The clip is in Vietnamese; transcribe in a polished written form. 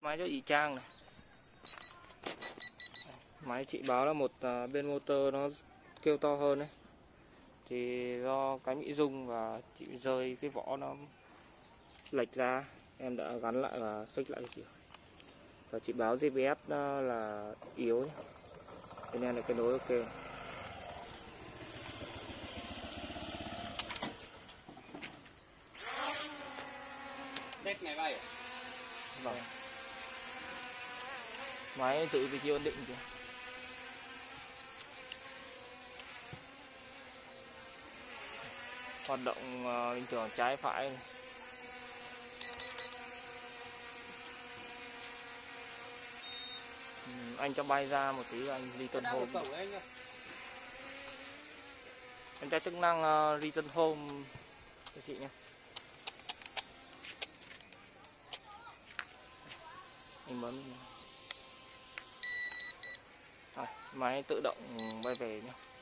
Máy cho chị Trang này. Máy chị báo là một bên motor nó kêu to hơn đấy. Thì do cái mỹ rung và chị rơi cái vỏ nó lệch ra, em đã gắn lại và fix lại chị. Và chị báo GPS là yếu nhé. Cho nên là cái nối ok. Test máy bay à? Vâng. Máy giữ vị trí ổn định kìa. Hoạt động bình thường trái phải này. Anh cho bay ra một tí anh return home. Em cho chức năng return home cho chị nhé. Anh bấm. Máy tự động bay về nhé.